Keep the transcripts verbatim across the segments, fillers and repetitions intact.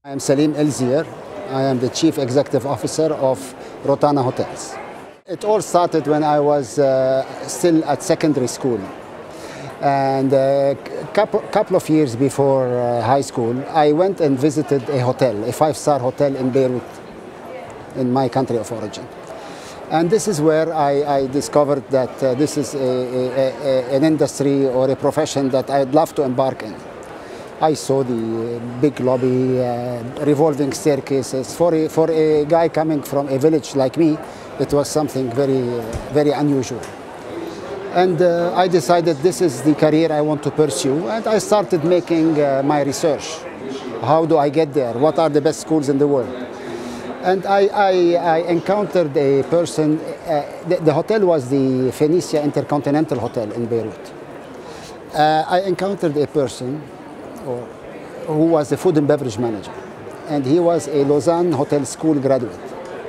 I am Selim El Zyr. I am the Chief Executive Officer of Rotana Hotels. It all started when I was uh, still at secondary school. And a couple, couple of years before uh, high school, I went and visited a hotel, a five-star hotel in Beirut, in my country of origin. And this is where I, I discovered that uh, this is a, a, a, an industry or a profession that I'd love to embark in. I saw the big lobby, uh, revolving staircases. For a, for a guy coming from a village like me, it was something very, very unusual. And uh, I decided this is the career I want to pursue, and I started making uh, my research. How do I get there? What are the best schools in the world? And I, I, I encountered a person, uh, the, the hotel was the Phoenicia Intercontinental Hotel in Beirut. Uh, I encountered a person or, who was the food and beverage manager, and he was a Lausanne Hotel School graduate.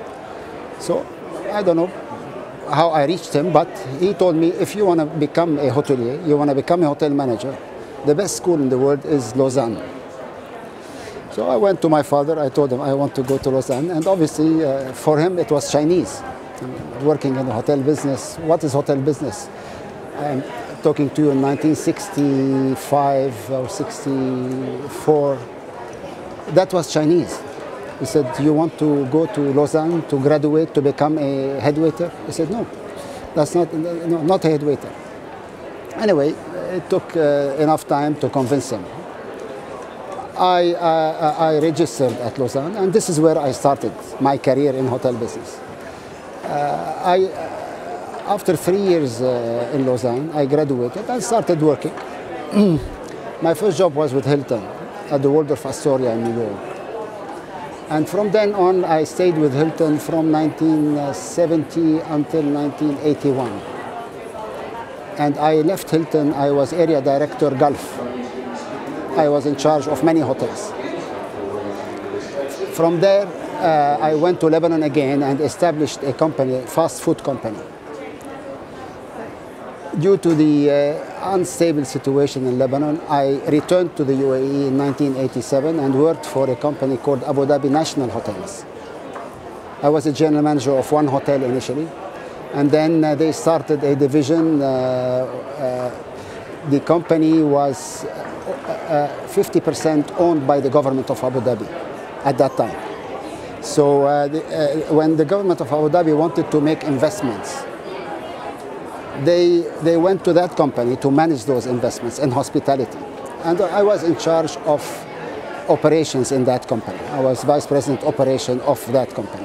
So I don't know how I reached him, but he told me, if you want to become a hotelier, you want to become a hotel manager, the best school in the world is Lausanne. So I went to my father, I told him I want to go to Lausanne, and obviously uh, for him it was Chinese. I'm working in the hotel business. What is hotel business? I'm talking to you in nineteen sixty-five or sixty-four. That was Chinese. He said, you want to go to Lausanne to graduate to become a head waiter? I said, no, that's not, no, not a head waiter. Anyway, it took uh, enough time to convince him. I, uh, I registered at Lausanne, and this is where I started my career in hotel business. Uh, I, uh, after three years uh, in Lausanne, I graduated and started working. My first job was with Hilton at the Waldorf Astoria in New York. And from then on, I stayed with Hilton from nineteen seventy until nineteen eighty-one. And I left Hilton, I was area director Gulf. I was in charge of many hotels. From there, uh, I went to Lebanon again and established a company, a fast food company. Due to the uh, unstable situation in Lebanon, I returned to the U A E in nineteen eighty-seven and worked for a company called Abu Dhabi National Hotels. I was a general manager of one hotel initially, and then uh, they started a division. Uh, uh, the company was fifty percent uh, owned by the government of Abu Dhabi at that time. So uh, the, uh, when the government of Abu Dhabi wanted to make investments, They, they went to that company to manage those investments in hospitality. And I was in charge of operations in that company. I was vice president operation of that company.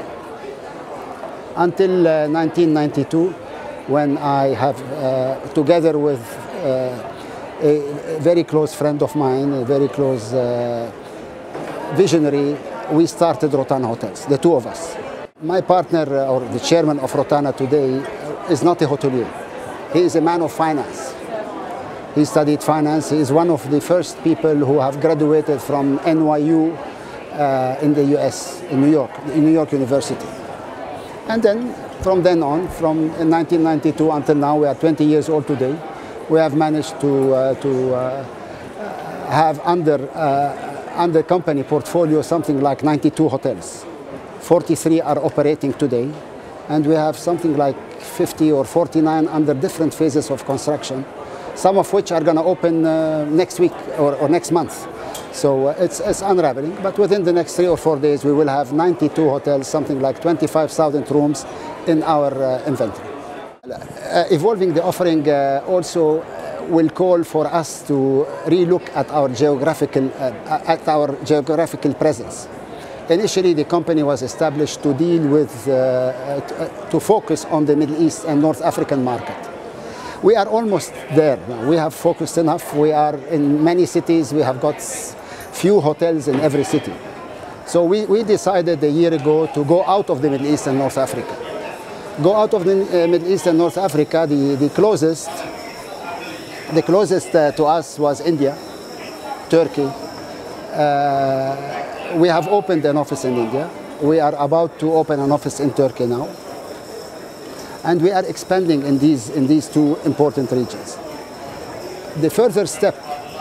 Until uh, nineteen ninety-two, when I have, uh, together with uh, a very close friend of mine, a very close uh, visionary, we started Rotana Hotels, the two of us. My partner, uh, or the chairman of Rotana today, is not a hotelier. He is a man of finance. He studied finance. He is one of the first people who have graduated from N Y U uh, in the U S, in New York, in New York University. And then, from then on, from nineteen ninety-two until now, we are twenty years old today, we have managed to, uh, to uh, have under, uh, under company portfolio something like ninety-two hotels. forty-three are operating today, and we have something like fifty or forty-nine under different phases of construction, some of which are going to open uh, next week or, or next month. So uh, it's, it's unraveling, but within the next three or four days we will have ninety-two hotels, something like twenty-five thousand rooms in our uh, inventory. Uh, evolving the offering uh, also will call for us to relook at our geographical, uh, at our geographical presence. Initially, the company was established to deal with, uh, to, to focus on the Middle East and North African market. We are almost there now. We have focused enough. We are in many cities. We have got few hotels in every city. So we, we decided a year ago to go out of the Middle East and North Africa. Go out of the uh, Middle East and North Africa, the, the closest, the closest uh, to us was India, Turkey. Uh, We have opened an office in India. We are about to open an office in Turkey now. And we are expanding in these, in these two important regions. The further step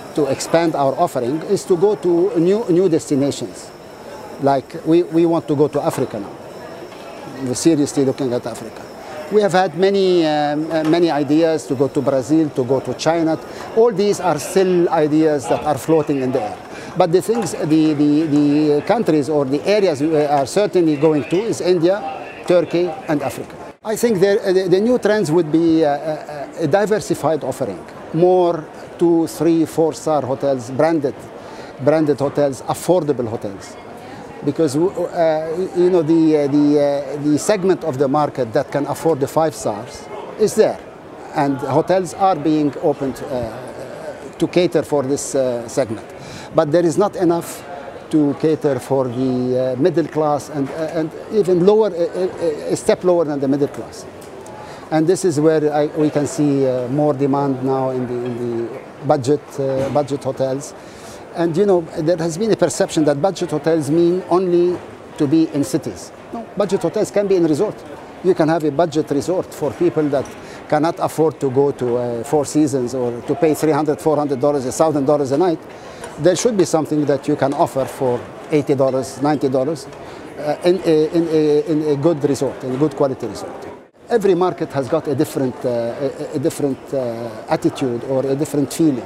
to expand our offering is to go to new, new destinations. Like we, we want to go to Africa now. We're seriously looking at Africa. We have had many, um, uh, many ideas to go to Brazil, to go to China. All these are still ideas that are floating in the air. But the things, the, the, the countries or the areas we are certainly going to is India, Turkey, and Africa. I think the, the new trends would be a, a diversified offering, more two, three, four-star hotels, branded, branded hotels, affordable hotels. Because uh, you know the uh, the uh, the segment of the market that can afford the five stars is there, and hotels are being opened uh, to cater for this uh, segment. But there is not enough to cater for the uh, middle class and uh, and even lower, uh, a step lower than the middle class. And this is where I, we can see uh, more demand now in the, in the budget uh, budget hotels. And you know, there has been a perception that budget hotels mean only to be in cities. No, budget hotels can be in resort. You can have a budget resort for people that cannot afford to go to uh, Four Seasons or to pay three hundred dollars, four hundred dollars, one thousand dollars a night. There should be something that you can offer for eighty dollars, ninety dollars uh, in, a, in, a, in a good resort, in a good quality resort. Every market has got a different, uh, a, a different uh, attitude or a different feeling.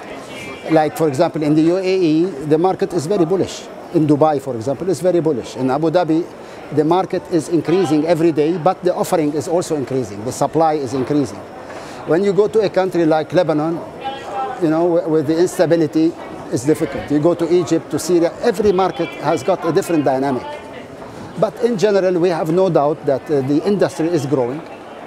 Like, for example, in the U A E, the market is very bullish. In Dubai, for example, it's very bullish. In Abu Dhabi, the market is increasing every day, but the offering is also increasing. The supply is increasing. When you go to a country like Lebanon, you know, with the instability, it's difficult. You go to Egypt, to Syria, every market has got a different dynamic. But in general, we have no doubt that uh, the industry is growing.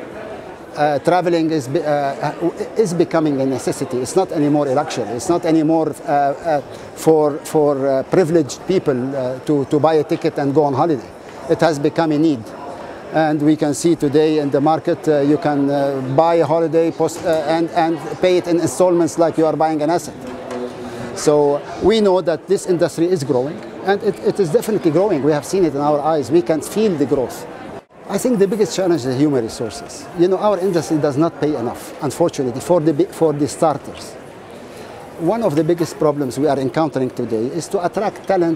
Uh, traveling is, uh, is becoming a necessity. It's not anymore a luxury. It's not anymore uh, uh, for, for uh, privileged people uh, to, to buy a ticket and go on holiday. It has become a need. And we can see today in the market, uh, you can uh, buy a holiday post, uh, and, and pay it in installments like you are buying an asset. So we know that this industry is growing, and it, it is definitely growing. We have seen it in our eyes. We can feel the growth. I think the biggest challenge is human resources. You know, our industry does not pay enough, unfortunately, for the, for the starters. One of the biggest problems we are encountering today is to attract talent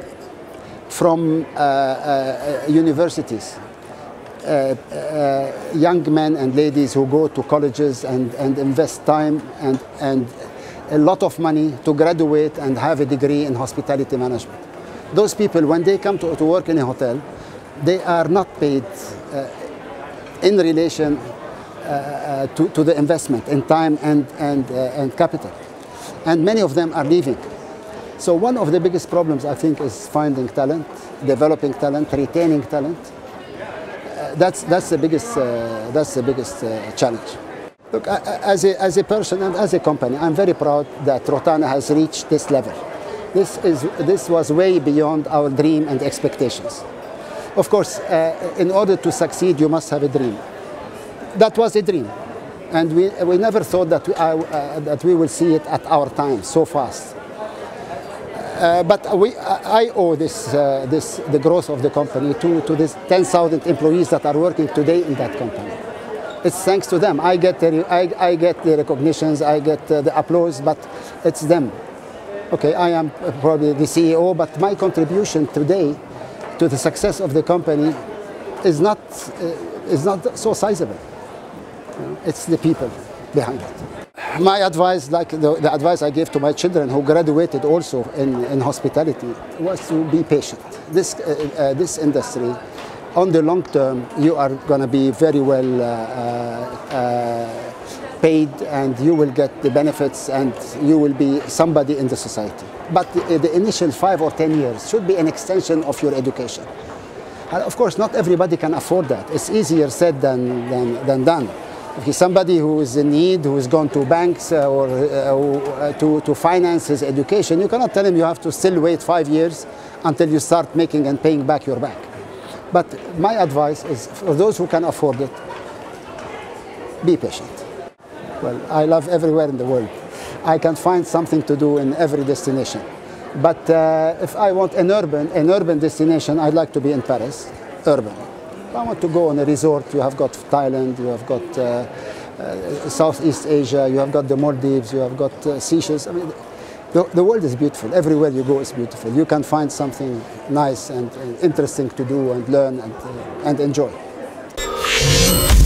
from uh, uh, universities. Uh, uh, young men and ladies who go to colleges and, and invest time and, and a lot of money to graduate and have a degree in hospitality management. Those people, when they come to, to work in a hotel, they are not paid uh, in relation uh, uh, to, to the investment in time and, and, uh, and capital. And many of them are leaving. So one of the biggest problems, I think, is finding talent, developing talent, retaining talent. Uh, that's, that's the biggest, uh, that's the biggest uh, challenge. Look, as a, as a person and as a company, I'm very proud that Rotana has reached this level. This, is, this was way beyond our dream and expectations. Of course, uh, in order to succeed, you must have a dream. That was a dream. And we, we never thought that we, uh, that we will see it at our time so fast. Uh, but we, I owe this, uh, this, the growth of the company to, to these ten thousand employees that are working today in that company. It's thanks to them. I get the, I, I get the recognitions, I get uh, the applause, but it's them. Okay, I am probably the C E O, but my contribution today to the success of the company is not, uh, is not so sizable. You know, it's the people behind it. My advice, like the, the advice I gave to my children who graduated also in, in hospitality, was to be patient. This, uh, uh, this industry, on the long term, you are going to be very well uh, uh, paid, and you will get the benefits, and you will be somebody in the society. But the, the initial five or ten years should be an extension of your education. And of course, not everybody can afford that. It's easier said than, than, than done. If he's somebody who is in need, who has gone to banks uh, or uh, to, to finance his education, you cannot tell him you have to still wait five years until you start making and paying back your bank. But my advice is, for those who can afford it, be patient. Well, I love everywhere in the world. I can find something to do in every destination. But uh, if I want an urban, an urban destination, I'd like to be in Paris, urban. If I want to go on a resort, you have got Thailand, you have got uh, uh, Southeast Asia, you have got the Maldives, you have got uh, Seychelles. I mean, the, the world is beautiful. Everywhere you go is beautiful. You can find something nice and, and interesting to do and learn and, uh, and enjoy.